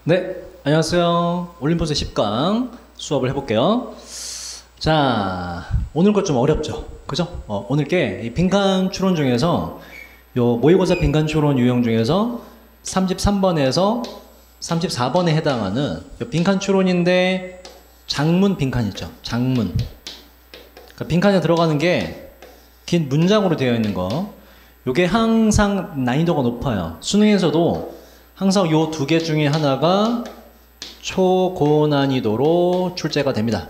네, 안녕하세요. 올림포스 10강 수업을 해볼게요. 자, 오늘 것 좀 어렵죠? 그죠? 오늘 게 이 빈칸 추론 중에서 요 모의고사 빈칸 추론 유형 중에서 33번에서 34번에 해당하는 요 빈칸 추론인데 장문 빈칸 있죠? 장문. 그러니까 빈칸에 들어가는 게 긴 문장으로 되어 있는 거. 요게 항상 난이도가 높아요. 수능에서도 항상 요 두 개 중에 하나가 초고난이도로 출제가 됩니다.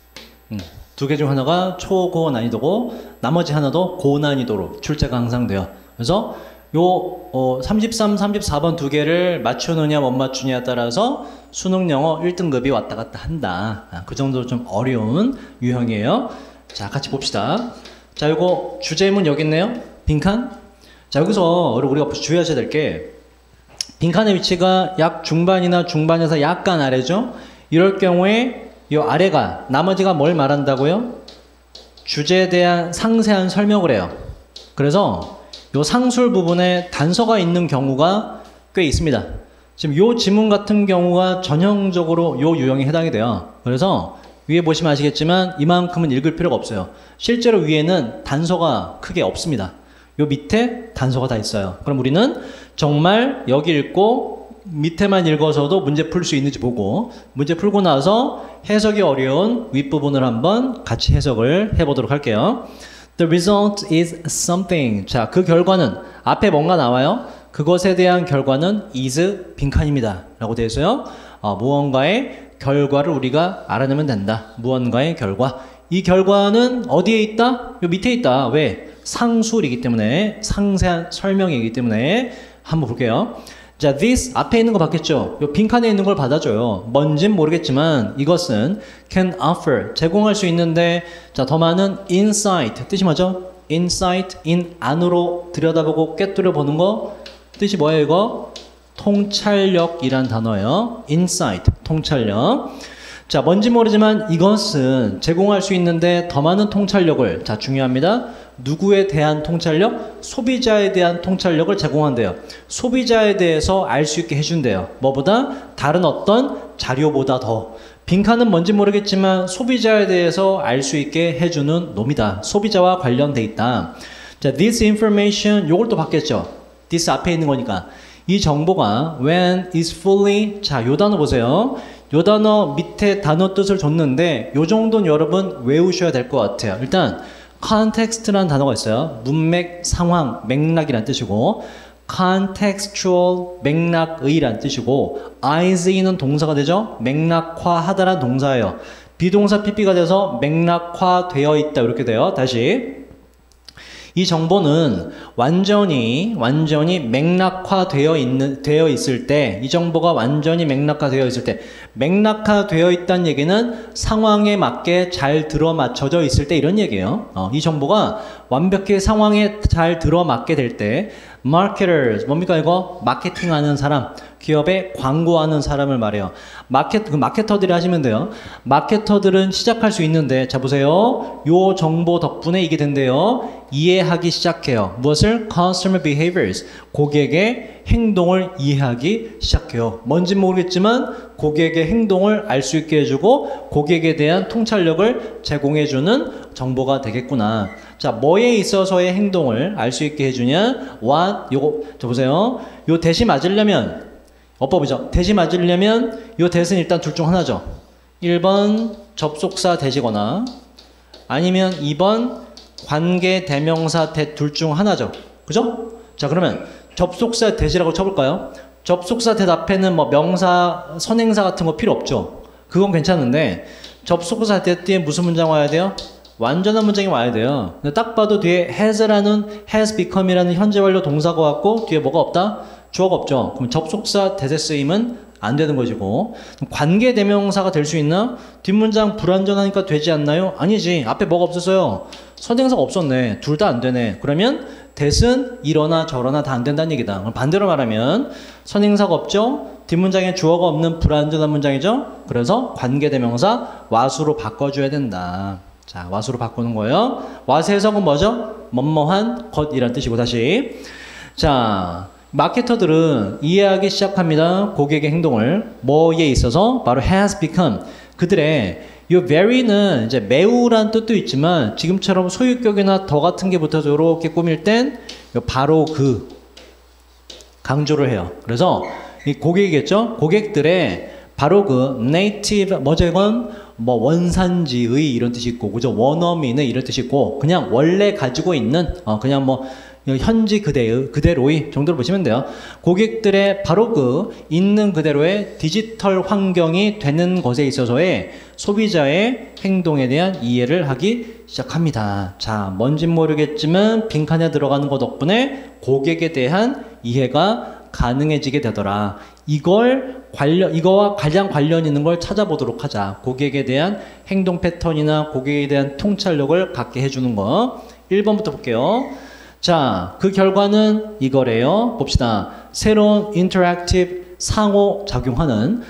두 개 중 하나가 초고난이도고 나머지 하나도 고난이도로 출제가 항상 돼요. 그래서 요 33, 34번 두 개를 맞추느냐 못 맞추냐에 따라서 수능 영어 1등급이 왔다 갔다 한다. 그 정도로 좀 어려운 유형이에요. 자, 같이 봅시다. 자, 요거 주제문 여기 있네요. 빈칸. 자, 여기서 우리가 주의하셔야 될 게 빈칸의 위치가 약 중반이나 중반에서 약간 아래죠. 이럴 경우에 이 아래가 나머지가 뭘 말한다고요? 주제에 대한 상세한 설명을 해요. 그래서 이 상술 부분에 단서가 있는 경우가 꽤 있습니다. 지금 이 지문 같은 경우가 전형적으로 이 유형에 해당이 돼요. 그래서 위에 보시면 아시겠지만 이만큼은 읽을 필요가 없어요. 실제로 위에는 단서가 크게 없습니다. 요 밑에 단서가 다 있어요. 그럼 우리는 정말 여기 읽고 밑에만 읽어서도 문제 풀 수 있는지 보고 문제 풀고 나서 해석이 어려운 윗부분을 한번 같이 해석을 해보도록 할게요. The result is something. 자, 그 결과는 앞에 뭔가 나와요. 그것에 대한 결과는 is 빈칸입니다. 라고 되어 있어요. 무언가의 결과를 우리가 알아내면 된다. 무언가의 결과. 이 결과는 어디에 있다? 요 밑에 있다. 왜? 상술이기 때문에 상세한 설명이기 때문에 한번 볼게요. 자, this 앞에 있는 거 봤겠죠? 요 빈칸에 있는 걸 받아줘요. 뭔진 모르겠지만 이것은 can offer 제공할 수 있는데 자, 더 많은 insight 뜻이 뭐죠? insight in 안으로 들여다보고 꿰뚫어 보는 거 뜻이 뭐예요 이거? 통찰력이란 단어예요. insight 통찰력. 자, 뭔지 모르지만 이것은 제공할 수 있는데 더 많은 통찰력을 자, 중요합니다. 누구에 대한 통찰력? 소비자에 대한 통찰력을 제공한대요. 소비자에 대해서 알 수 있게 해준대요. 뭐보다? 다른 어떤 자료보다 더. 빈칸은 뭔지 모르겠지만 소비자에 대해서 알 수 있게 해주는 놈이다. 소비자와 관련돼 있다. 자, this information 요걸 또 받겠죠. this 앞에 있는 거니까. 이 정보가 when is fully 자, 요 단어 보세요. 요 단어 밑에 단어 뜻을 줬는데 요 정도는 여러분 외우셔야 될 것 같아요. 일단 context라는 단어가 있어요. 문맥, 상황, 맥락이란 뜻이고 contextual, 맥락의란 뜻이고 is는 동사가 되죠. 맥락화하다란 동사예요. 비동사 PP가 돼서 맥락화되어 있다 이렇게 돼요. 다시 이 정보는 완전히 맥락화되어 있을 때, 이 정보가 완전히 맥락화되어 있을 때, 맥락화되어 있다는 얘기는 상황에 맞게 잘 들어맞춰져 있을 때 이런 얘기예요. 이 정보가 완벽히 상황에 잘 들어맞게 될 때, marketers 뭡니까 이거? 마케팅하는 사람, 기업에 광고하는 사람을 말해요. 마케터들이 하시면 돼요. 마케터들은 시작할 수 있는데, 자 보세요. 요 정보 덕분에 이게 된대요. 이해하기 시작해요. 무엇을? Customer behaviors. 고객의 행동을 이해하기 시작해요. 뭔지 모르겠지만 고객의 행동을 알 수 있게 해주고 고객에 대한 통찰력을 제공해주는 정보가 되겠구나. 자, 뭐에 있어서의 행동을 알 수 있게 해주냐? what, 요거, 자 보세요. 요 대시 맞으려면 어법이죠. 대시 맞으려면 요 대시는 일단 둘 중 하나죠. 1번 접속사 대시거나 아니면 2번 관계 대명사 대 둘 중 하나죠. 그죠? 자, 그러면 접속사 대시라고 쳐볼까요? 접속사 대 앞에는 뭐 명사, 선행사 같은 거 필요 없죠. 그건 괜찮은데 접속사 대 뒤에 무슨 문장 와야 돼요? 완전한 문장이 와야 돼요. 근데 딱 봐도 뒤에 has become이라는 현재 완료 동사가 왔고 뒤에 뭐가 없다? 주어가 없죠. 그럼 접속사 대세 쓰임은 안 되는 것이고 관계 대명사가 될 수 있나? 뒷문장 불완전하니까 되지 않나요? 아니지. 앞에 뭐가 없었어요? 선행사가 없었네. 둘 다 안 되네. 그러면 that은 이러나 저러나 다 안 된다는 얘기다. 그럼 반대로 말하면 선행사가 없죠? 뒷문장에 주어가 없는 불완전한 문장이죠? 그래서 관계 대명사 what으로 바꿔줘야 된다. 자, what으로 바꾸는 거예요. what의 해석은 뭐죠? 뭐뭐한 것이란 뜻이고 다시 자, 마케터들은 이해하기 시작합니다. 고객의 행동을. 뭐에 있어서? 바로 has become. 그들의 이 very는 이제 매우란 뜻도 있지만 지금처럼 소유격이나 더 같은 게 붙어서 이렇게 꾸밀 땐 바로 그 강조를 해요. 그래서 이 고객이겠죠? 고객들의 바로 그 native 뭐죠 이건? 뭐 원산지의 이런 뜻이 있고 그죠? 원어민의 이런 뜻이 있고 그냥 원래 가지고 있는 그냥 뭐 현지 그대로의 정도로 보시면 돼요. 고객들의 바로 그 있는 그대로의 디지털 환경이 되는 것에 있어서의 소비자의 행동에 대한 이해를 하기 시작합니다. 자, 뭔진 모르겠지만 빈칸에 들어가는 것 덕분에 고객에 대한 이해가 가능해지게 되더라. 이거와 가장 관련 있는 걸 찾아보도록 하자. 고객에 대한 행동 패턴이나 고객에 대한 통찰력을 갖게 해주는 거. 1번부터 볼게요. 자, 그 결과는 이거래요. 봅시다. 새로운 인터랙티브 상호작용하는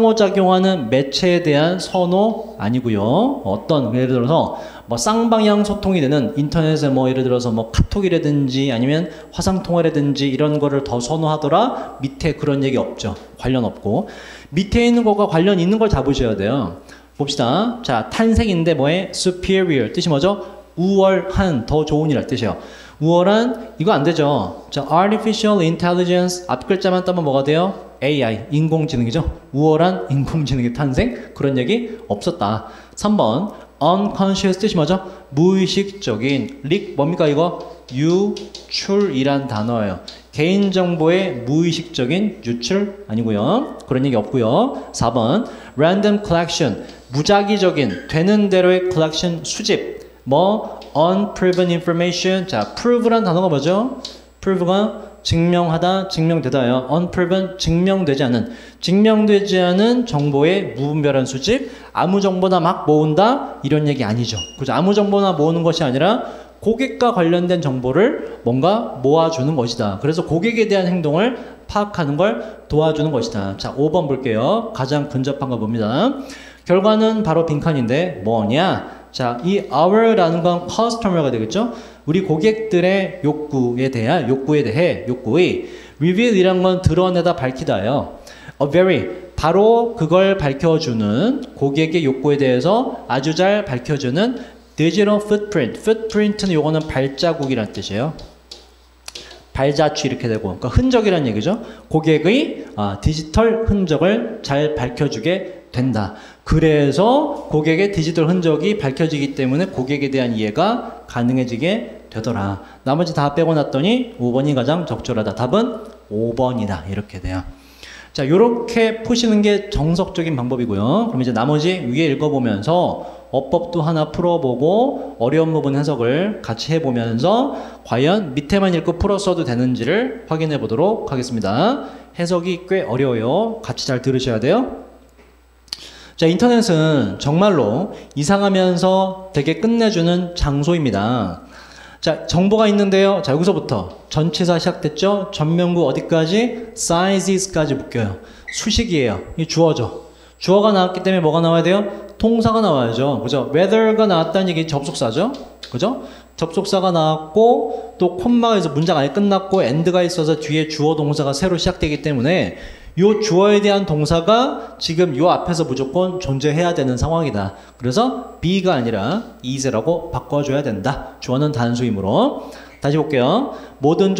매체에 대한 선호 아니고요. 어떤 예를 들어서 뭐 쌍방향 소통이 되는 인터넷에 뭐 예를 들어서 뭐 카톡이라든지 아니면 화상통화라든지 이런 거를 더 선호하더라. 밑에 그런 얘기 없죠. 관련 없고 밑에 있는 것과 관련 있는 걸 잡으셔야 돼요. 봅시다. 자, 탄생인데 뭐에 superior 뜻이 뭐죠? 우월한, 더 좋은이란 뜻이에요. 우월한 이거 안 되죠. 자, artificial intelligence 앞 글자만 따면 뭐가 돼요? AI 인공지능이죠. 우월한 인공지능의 탄생 그런 얘기 없었다. 3번 unconscious 뜻이 뭐죠? 무의식적인 뭡니까 이거? 유출이란 단어예요. 개인정보의 무의식적인 유출 아니고요. 그런 얘기 없고요. 4번 random collection 무작위적인 되는 대로의 collection 수집 뭐 unproven information 자 prove란 단어가 뭐죠? prove가 증명하다, 증명되다요. unproven 증명되지 않은 정보의 무분별한 수집 아무 정보나 막 모은다 이런 얘기 아니죠. 그죠? 아무 정보나 모으는 것이 아니라 고객과 관련된 정보를 뭔가 모아주는 것이다. 그래서 고객에 대한 행동을 파악하는 걸 도와주는 것이다. 자 5번 볼게요. 가장 근접한 거 봅니다. 결과는 바로 빈칸인데 뭐냐? 자, 이 our라는 건 customer가 되겠죠? 우리 고객들의 요구의 reveal이란 건 드러내다 밝히다예요. A very 바로 그걸 밝혀주는 고객의 욕구에 대해서 아주 잘 밝혀주는 digital footprint는 요거는 발자국이란 뜻이에요. 발자취 이렇게 되고 그러니까 흔적이란 얘기죠. 고객의 디지털 흔적을 잘 밝혀주게 된다. 그래서 고객의 디지털 흔적이 밝혀지기 때문에 고객에 대한 이해가 가능해지게 되더라. 나머지 다 빼고 났더니 5번이 가장 적절하다. 답은 5번이다. 이렇게 돼요. 자, 요렇게 푸시는 게 정석적인 방법이고요. 그럼 이제 나머지 위에 읽어보면서 어법도 하나 풀어보고 어려운 부분 해석을 같이 해보면서 과연 밑에만 읽고 풀었어도 되는지를 확인해 보도록 하겠습니다. 해석이 꽤 어려워요. 같이 잘 들으셔야 돼요. 자, 인터넷은 정말로 이상하면서 되게 끝내주는 장소입니다. 자, 정보가 있는데요. 자, 여기서부터 전치사 시작됐죠? 전면구 어디까지? sizes까지 묶여요. 수식이에요. 이 주어죠. 주어가 나왔기 때문에 뭐가 나와야 돼요? 동사가 나와야죠. 그죠? whether가 나왔다는 얘기 접속사죠. 그죠? 접속사가 나왔고 또 콤마에서 문장 아예 끝났고 end가 있어서 뒤에 주어 동사가 새로 시작되기 때문에 요 주어에 대한 동사가 지금 요 앞에서 무조건 존재해야 되는 상황이다. 그래서 be가 아니라 is라고 바꿔줘야 된다. 주어는 단수이므로. 다시 볼게요. 모든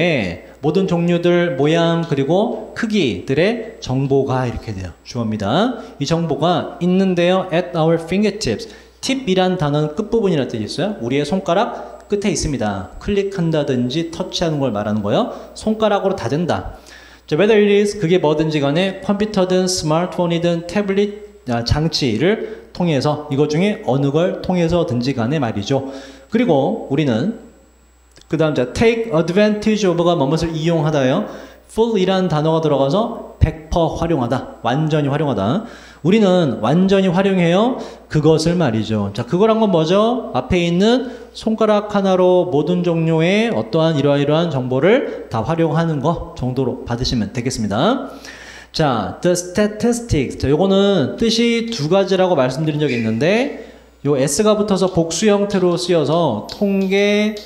종류들 모양 그리고 크기들의 정보가 이렇게 돼요. 주어입니다. 이 정보가 있는데요. at our fingertips. 팁이란 단어는 끝부분이라는 뜻이 있어요. 우리의 손가락 끝에 있습니다. 클릭한다든지 터치하는 걸 말하는 거예요. 손가락으로 다 된다. 자, whether it is 그게 뭐든지 간에 컴퓨터든 스마트폰이든 태블릿 장치를 통해서 이것 중에 어느 걸 통해서든지 간에 말이죠. 그리고 우리는 그 다음 자 take advantage of가 무엇을 이용하다요. full이라는 단어가 들어가서 100% 활용하다. 완전히 활용하다. 우리는 완전히 활용해요. 그것을 말이죠. 자, 그거란 건 뭐죠? 앞에 있는 손가락 하나로 모든 종류의 어떠한 이러이러한 정보를 다 활용하는 거 정도로 받으시면 되겠습니다. 자, the statistics. 자, 요거는 뜻이 두 가지라고 말씀드린 적이 있는데 요 s가 붙어서 복수 형태로 쓰여서 통계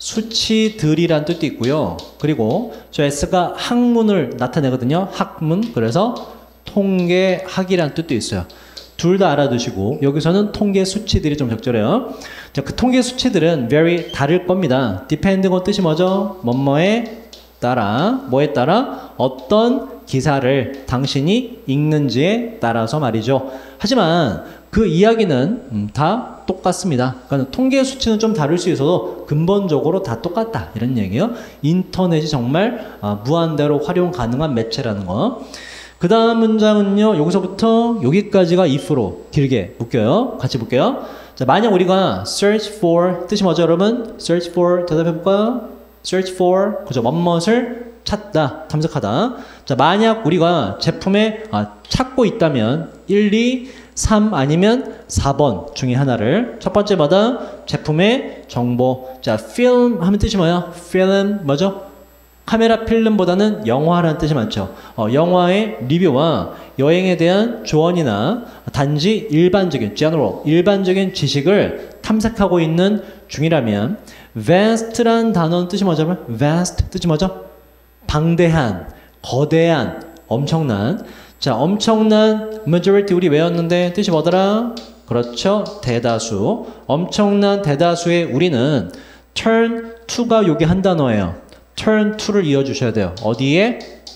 수치들이란 뜻도 있고요. 그리고 저 S가 학문을 나타내거든요. 학문. 그래서 통계학이란 뜻도 있어요. 둘 다 알아두시고 여기서는 통계 수치들이 좀 적절해요. 자, 그 통계 수치들은 very 다를 겁니다. depend가 뜻이 뭐죠? 뭐뭐에 따라, 뭐에 따라 어떤 기사를 당신이 읽는지에 따라서 말이죠. 하지만 그 이야기는 다 똑같습니다. 그러니까 통계 수치는 좀 다를 수 있어도 근본적으로 다 똑같다 이런 얘기예요. 인터넷이 정말 무한대로 활용 가능한 매체라는 거. 그 다음 문장은요. 여기서부터 여기까지가 if로 길게 묶여요. 같이 볼게요. 자, 만약 우리가 search for 뜻이 뭐죠 여러분? search for 대답해볼까요? search for 그죠? 뭐뭇을 찾다, 탐색하다. 자, 만약 우리가 제품에 찾고 있다면 1, 2, 3 아니면 4번 중에 하나를 첫 번째마다 제품의 정보. 자, film 하면 뜻이 뭐야? film 뭐죠? 카메라 필름보다는 영화라는 뜻이 많죠. 영화의 리뷰와 여행에 대한 조언이나 단지 일반적인 general, 일반적인 지식을 탐색하고 있는 중이라면 vast란 단어는 뜻이 뭐죠? vast 뜻이 뭐죠? 방대한, 거대한, 엄청난. 자, 엄청난 majority 우리 외웠는데 뜻이 뭐더라? 그렇죠. 대다수. 엄청난 대다수의 우리는 turn to가 요게 한 단어예요. turn to를 이어주셔야 돼요. 어디에?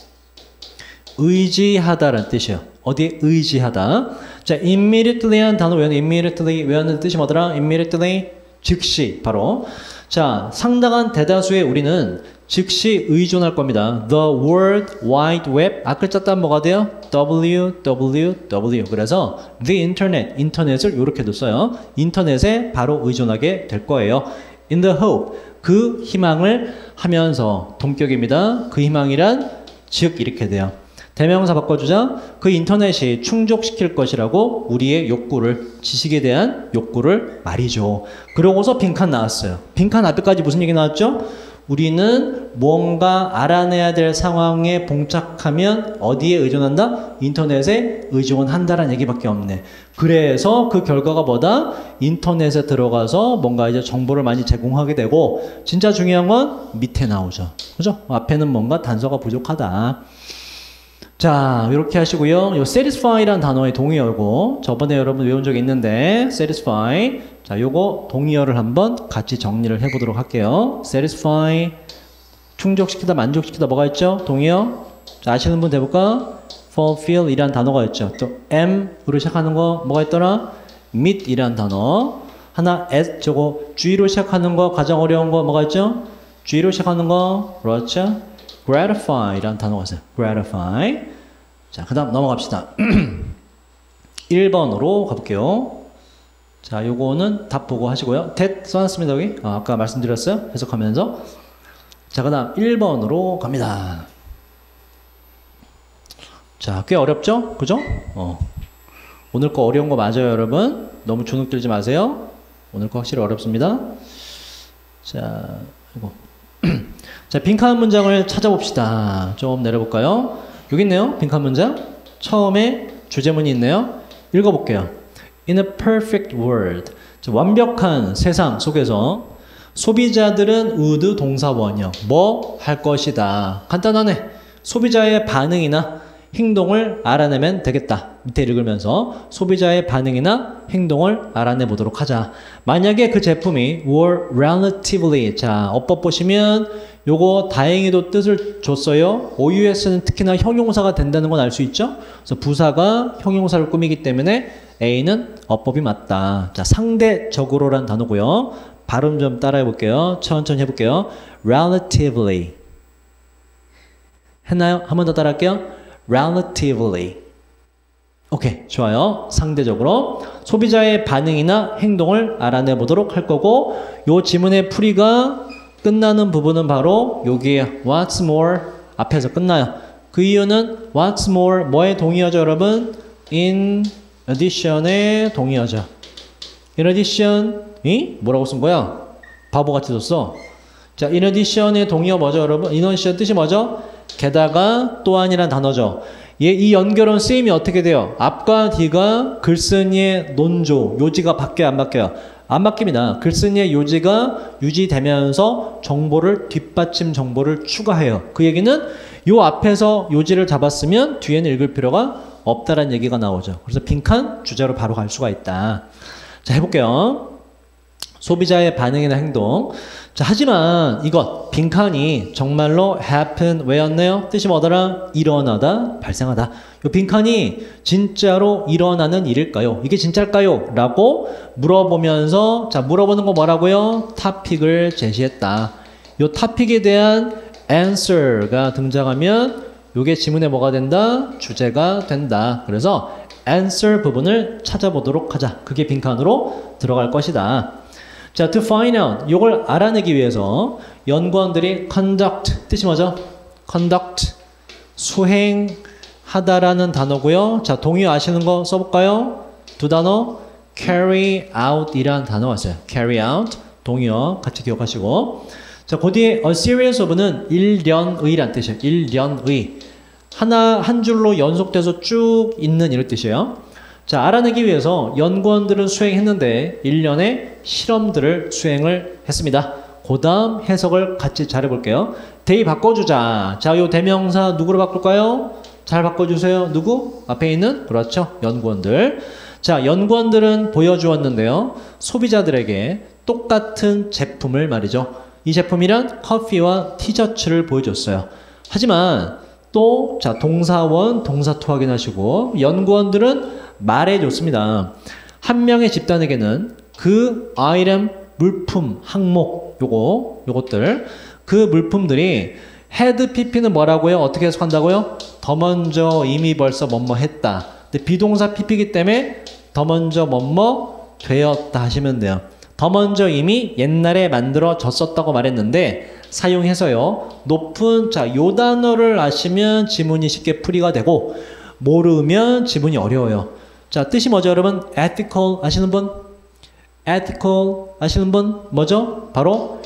의지하다라는 뜻이에요. 어디에 의지하다. 자, immediately한 단어 외우는 immediately 외우는 뜻이 뭐더라? immediately 즉시 바로. 자, 상당한 대다수의 우리는 즉시 의존할 겁니다. The World Wide Web 앞글자 따면 뭐가 돼요? www. 그래서 the internet, 인터넷을 이렇게 뒀어요. 인터넷에 바로 의존하게 될 거예요. In the hope, 그 희망을 하면서 동격입니다. 그 희망이란 즉 이렇게 돼요. 대명사 바꿔주자. 그 인터넷이 충족시킬 것이라고 우리의 욕구를, 지식에 대한 욕구를 말이죠. 그러고서 빈칸 나왔어요. 빈칸 앞에까지 무슨 얘기 나왔죠? 우리는 뭔가 알아내야 될 상황에 봉착하면 어디에 의존한다? 인터넷에 의존한다라는 얘기밖에 없네. 그래서 그 결과가 뭐다? 인터넷에 들어가서 뭔가 이제 정보를 많이 제공하게 되고 진짜 중요한 건 밑에 나오죠. 그죠? 앞에는 뭔가 단서가 부족하다. 자, 이렇게 하시고요. 요 satisfy라는 단어의 동의어고 저번에 여러분 외운 적이 있는데 satisfy. 자, 요거 동의어를 한번 같이 정리를 해보도록 할게요. satisfy 충족시키다, 만족시키다 뭐가 있죠? 동의어. 자, 아시는 분 대볼까? fulfill 이란 단어가 있죠. 또 m으로 시작하는 거 뭐가 있더라? meet 이란 단어. 하나 at 저거 G로 시작하는 거 가장 어려운 거 뭐가 있죠? G로 시작하는 거 그렇죠? gratify 이란 단어가 있어요. gratify. 자, 그 다음 넘어갑시다. 1번으로 가볼게요. 자, 요거는 답 보고 하시고요. that 써놨습니다, 여기. 아까 말씀드렸어요. 해석하면서. 자, 그 다음 1번으로 갑니다. 자, 꽤 어렵죠? 그죠? 오늘 거 어려운 거 맞아요, 여러분. 너무 주눅 들지 마세요. 오늘 거 확실히 어렵습니다. 자, 이거. 자, 빈칸 문장을 찾아봅시다. 좀 내려볼까요? 여기 있네요. 빈칸 문장. 처음에 주제문이 있네요. 읽어볼게요. In a perfect world. 자, 완벽한 세상 속에서 소비자들은 would 동사원형. 뭐 할 것이다. 간단하네. 소비자의 반응이나 행동을 알아내면 되겠다. 밑에 읽으면서 소비자의 반응이나 행동을 알아내 보도록 하자. 만약에 그 제품이 were relatively, 자, 어법 보시면 요거 다행히도 뜻을 줬어요. OUS는 특히나 형용사가 된다는 건 알 수 있죠. 그래서 부사가 형용사를 꾸미기 때문에 A는 어법이 맞다. 자, 상대적으로란 단어고요. 발음 좀 따라해 볼게요. 천천히 해볼게요. relatively. 했나요? 한 번 더 따라할게요. relatively. 오케이, 좋아요. 상대적으로 소비자의 반응이나 행동을 알아내 보도록 할 거고, 요 지문의 풀이가 끝나는 부분은 바로 여기에 what's more 앞에서 끝나요. 그 이유는 what's more 뭐의 동의어죠, 여러분? in addition의 동의어죠. in addition이 뭐라고 쓴 거야? 바보같이 썼어. 자, in addition의 동의어 뭐죠, 여러분? in addition 뜻이 뭐죠? 게다가 또한이란 단어죠. 이 연결은 쓰임이 어떻게 돼요? 앞과 뒤가 글쓴이의 논조, 요지가 바뀌어요, 안 바뀌어요? 안 바뀝니다. 글쓴이의 요지가 유지되면서 정보를 뒷받침 정보를 추가해요. 그 얘기는 요 앞에서 요지를 잡았으면 뒤에는 읽을 필요가 없다라는 얘기가 나오죠. 그래서 빈칸 주제로 바로 갈 수가 있다. 자, 해볼게요. 소비자의 반응이나 행동. 자, 하지만 이것 빈칸이 정말로 happen 왜였네요? 뜻이 뭐더라? 일어나다, 발생하다. 요 빈칸이 진짜로 일어나는 일일까요? 이게 진짜일까요? 라고 물어보면서 자, 물어보는 거 뭐라고요? 토픽을 제시했다. 요 토픽에 대한 answer가 등장하면 요게 지문에 뭐가 된다? 주제가 된다. 그래서 answer 부분을 찾아보도록 하자. 그게 빈칸으로 들어갈 것이다. 자, to find out. 요걸 알아내기 위해서 연구원들이 conduct, 뜻이 뭐죠? conduct, 수행하다라는 단어고요. 자, 동의 아시는 거 써볼까요? 두 단어, carry out 이라는 단어가 있어요. carry out, 동의어 같이 기억하시고. 자, 그 뒤에 a series of는 일련의란 뜻이에요. 일련의. 한 줄로 연속돼서 쭉 있는 이런 뜻이에요. 자, 알아내기 위해서 연구원들은 수행했는데 1년의 실험들을 수행을 했습니다. 그 다음 해석을 같이 잘해볼게요. 대의 바꿔주자. 자, 요 대명사 누구로 바꿀까요? 잘 바꿔주세요. 누구? 앞에 있는? 그렇죠. 연구원들. 자, 연구원들은 보여주었는데요. 소비자들에게 똑같은 제품을 말이죠. 이 제품이란 커피와 티셔츠를 보여줬어요. 하지만 또, 자, 동사원, 동사투 확인하시고, 연구원들은 말해줬습니다. 한 명의 집단에게는 그 아이템, 물품, 항목, 요것들, 그 물품들이 had pp는 뭐라고요? 어떻게 해석한다고요? 더 먼저 이미 벌써 뭐뭐 했다. 근데 비동사 pp이기 때문에 더 먼저 뭐뭐 되었다 하시면 돼요. 더 먼저 이미 옛날에 만들어졌었다고 말했는데 사용해서요. 높은 자, 요 단어를 아시면 지문이 쉽게 풀이가 되고 모르면 지문이 어려워요. 자, 뜻이 뭐죠, 여러분? ethical 아시는 분? ethical 아시는 분? 뭐죠? 바로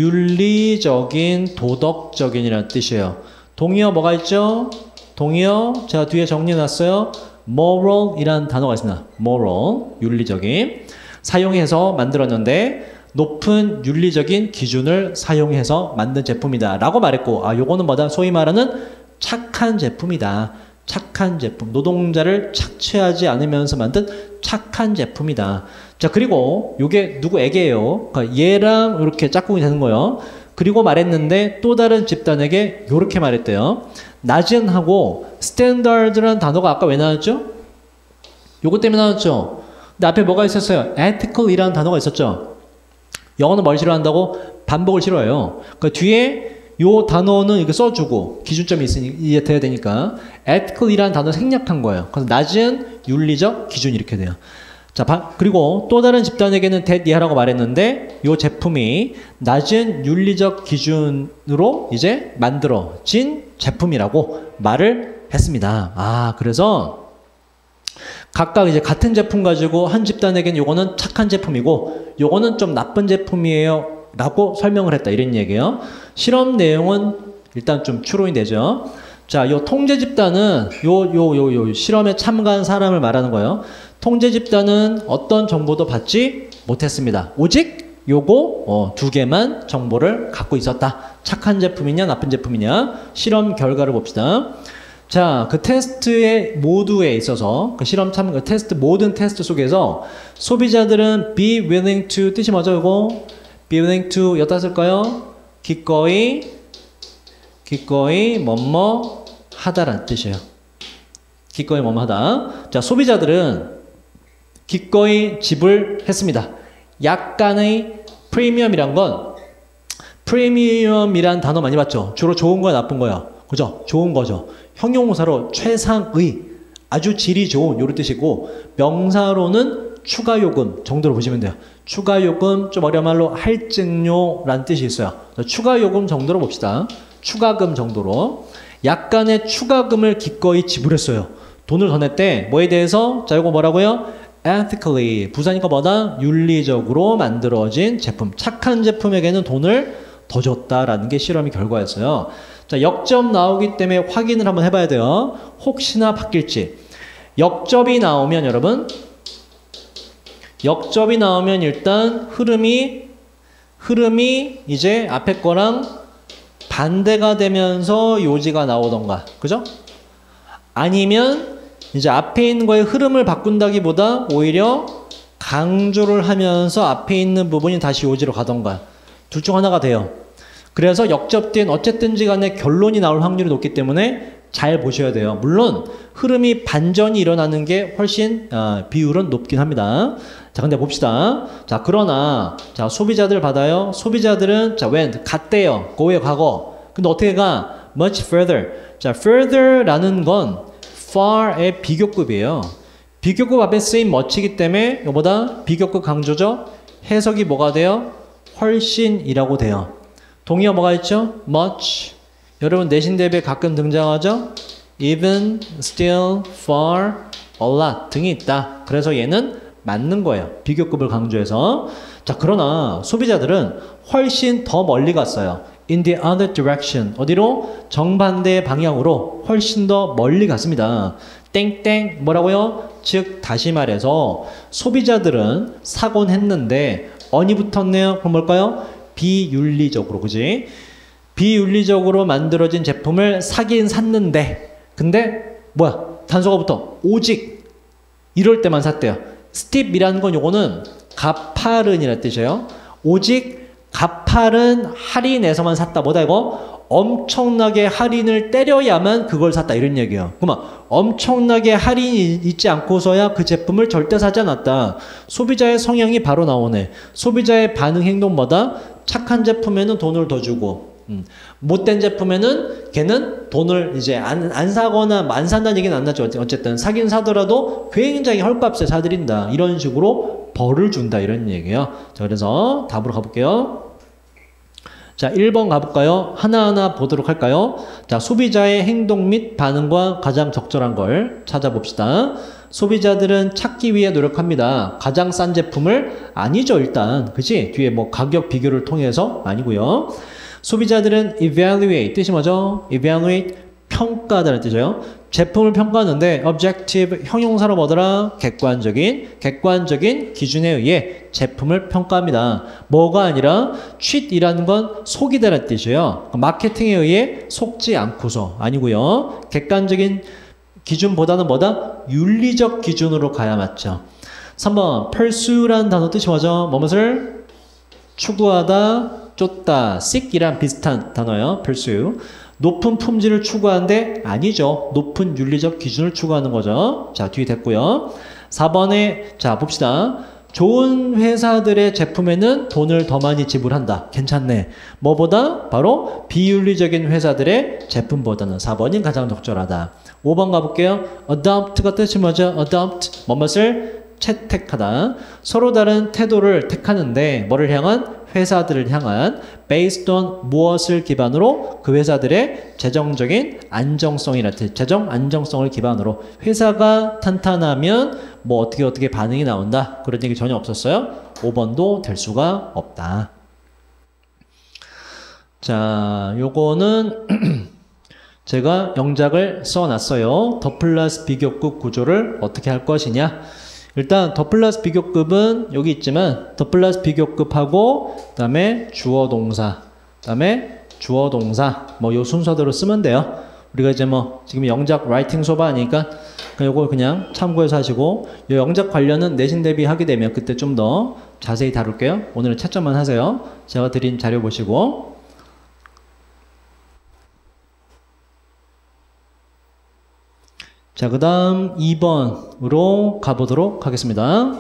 윤리적인, 도덕적인이라는 뜻이에요. 동의어 뭐가 있죠? 동의어 제가 뒤에 정리해놨어요. moral이라는 단어가 있습니다. moral, 윤리적인. 사용해서 만들었는데 높은 윤리적인 기준을 사용해서 만든 제품이다 라고 말했고, 아, 요거는 뭐다? 소위 말하는 착한 제품이다. 착한 제품. 노동자를 착취하지 않으면서 만든 착한 제품이다. 자, 그리고 요게 누구에게요? 그러니까 얘랑 이렇게 짝꿍이 되는 거예요. 그리고 말했는데 또 다른 집단에게 요렇게 말했대요. 낮은 하고 스탠다드라는 단어가 아까 왜 나왔죠? 요거 때문에 나왔죠? 근데 앞에 뭐가 있었어요? ethical이라는 단어가 있었죠? 영어는 뭘 싫어한다고? 반복을 싫어해요. 그러니까 뒤에 요 단어는 이렇게 써주고 기준점이 있으니 이해돼야 되니까 ethical이라는 단어 생략한 거예요. 그래서 낮은 윤리적 기준 이렇게 돼요. 자, 그리고 또 다른 집단에게는 that 이하라고 말했는데 요 제품이 낮은 윤리적 기준으로 이제 만들어진 제품이라고 말을 했습니다. 아, 그래서 각각 이제 같은 제품 가지고 한 집단에게는 요거는 착한 제품이고 요거는 좀 나쁜 제품이에요 라고 설명을 했다 이런 얘기예요. 실험 내용은 일단 좀 추론이 되죠. 자, 요 통제 집단은 요 실험에 참가한 사람을 말하는 거예요. 통제 집단은 어떤 정보도 받지 못했습니다. 오직 요거 두 개만 정보를 갖고 있었다. 착한 제품이냐 나쁜 제품이냐 실험 결과를 봅시다. 자, 그 테스트의 모두에 있어서 그 실험 참가 테스트 모든 테스트 속에서 소비자들은 be willing to 뜻이 뭐죠? 이거 be willing to 여기다 쓸까요? 기꺼이 뭐뭐 하다라는 뜻이에요. 기꺼이 뭐뭐 하다. 자, 소비자들은 기꺼이 지불했습니다. 약간의 프리미엄이란 건 프리미엄이란 단어 많이 봤죠? 주로 좋은 거야 나쁜 거야? 그죠? 좋은 거죠. 형용사로 최상의, 아주 질이 좋은 요런 뜻이고 명사로는 추가 요금 정도로 보시면 돼요. 추가 요금, 좀 어려운 말로 할증료라는 뜻이 있어요. 추가 요금 정도로 봅시다. 추가금 정도로. 약간의 추가금을 기꺼이 지불했어요. 돈을 더 냈대. 뭐에 대해서? 자, 이거 뭐라고요? ethically. 부사니까 뭐다? 윤리적으로 만들어진 제품. 착한 제품에게는 돈을 더 줬다라는 게 실험의 결과였어요. 자, 역점 나오기 때문에 확인을 한번 해봐야 돼요. 혹시나 바뀔지. 역점이 나오면 여러분 역접이 나오면 일단 흐름이 이제 앞에 거랑 반대가 되면서 요지가 나오던가. 그죠? 아니면 이제 앞에 있는 거의 흐름을 바꾼다기보다 오히려 강조를 하면서 앞에 있는 부분이 다시 요지로 가던가. 둘 중 하나가 돼요. 그래서 역접된 어쨌든지 간에 결론이 나올 확률이 높기 때문에 잘 보셔야 돼요. 물론 흐름이 반전이 일어나는 게 훨씬 비율은 높긴 합니다. 자, 근데 봅시다. 자, 그러나 자, 소비자들 받아요. 소비자들은 자, when 갔대요. go의 과거. 근데 어떻게 가? much further. 자, further라는 건 far의 비교급이에요. 비교급 앞에 쓰인 much이기 때문에 이거보다 비교급 강조죠. 해석이 뭐가 돼요? 훨씬이라고 돼요. 동의어 뭐가 있죠? much. 여러분 내신 대비에 가끔 등장하죠? even, still, far, a lot 등이 있다. 그래서 얘는 맞는 거예요. 비교급을 강조해서. 자, 그러나 소비자들은 훨씬 더 멀리 갔어요. in the other direction. 어디로? 정반대 방향으로 훨씬 더 멀리 갔습니다. 땡땡 뭐라고요? 즉 다시 말해서 소비자들은 사곤 했는데 언이 붙었네요. 그럼 뭘까요? 비윤리적으로. 그지? 비윤리적으로 만들어진 제품을 사긴 샀는데 근데 뭐야? 단서가 붙어. 오직 이럴 때만 샀대요. 스팁이라는 건 요거는 가파른이라는 뜻이에요. 오직 가파른 할인에서만 샀다. 뭐다 이거? 엄청나게 할인을 때려야만 그걸 샀다. 이런 얘기예요. 그러면 엄청나게 할인이 있지 않고서야 그 제품을 절대 사지 않았다. 소비자의 성향이 바로 나오네. 소비자의 반응 행동마다 착한 제품에는 돈을 더 주고 못된 제품에는 걔는 돈을 이제 안 사거나 안 산다는 얘기는 안 나죠. 어쨌든 사긴 사더라도 굉장히 헐값에 사드린다. 이런 식으로 벌을 준다. 이런 얘기예요. 자, 그래서 답으로 가볼게요. 자, 1번 가볼까요? 하나하나 보도록 할까요? 자, 소비자의 행동 및 반응과 가장 적절한 걸 찾아봅시다. 소비자들은 찾기 위해 노력합니다. 가장 싼 제품을 아니죠, 일단. 그치? 뒤에 뭐 가격 비교를 통해서 아니고요. 소비자들은 evaluate, 뜻이 뭐죠? evaluate, 평가하다는 뜻이에요. 제품을 평가하는데 objective, 형용사로 뭐더라? 객관적인 기준에 의해 제품을 평가합니다. 뭐가 아니라 cheat이라는 건 속이다라는 뜻이에요. 마케팅에 의해 속지 않고서 아니고요. 객관적인 기준보다는 뭐다? 윤리적 기준으로 가야 맞죠. 3번 pursue라는 단어 뜻이 뭐죠? 무엇을? 추구하다, 쫓다, seek이랑 비슷한 단어예요. pursue. 높은 품질을 추구하는데 아니죠. 높은 윤리적 기준을 추구하는 거죠. 자, 뒤에 됐고요. 4번에 자 봅시다. 좋은 회사들의 제품에는 돈을 더 많이 지불한다. 괜찮네. 뭐보다? 바로 비윤리적인 회사들의 제품보다는 4번이 가장 적절하다. 5번 가볼게요. adopt가 뜻이 뭐죠? adopt, 뭐뭇을 채택하다. 서로 다른 태도를 택하는데 뭐를 향한? 회사들을 향한 based on 무엇을 기반으로? 그 회사들의 재정적인 안정성이라는 뜻. 재정 안정성을 기반으로 회사가 탄탄하면 뭐 어떻게 반응이 나온다. 그런 얘기 전혀 없었어요. 5번도 될 수가 없다. 자, 요거는 제가 영작을 써놨어요. 더 플러스 비교급 구조를 어떻게 할 것이냐. 일단 더 플러스 비교급은 여기 있지만 더 플러스 비교급하고 그다음에 주어 동사 뭐 요 순서대로 쓰면 돼요. 우리가 이제 뭐 지금 영작 라이팅 수업 아니니까 요걸 그냥 참고해서 하시고 요 영작 관련은 내신 대비 하게 되면 그때 좀 더 자세히 다룰게요. 오늘은 채점만 하세요. 제가 드린 자료 보시고. 자, 그 다음 2번으로 가보도록 하겠습니다.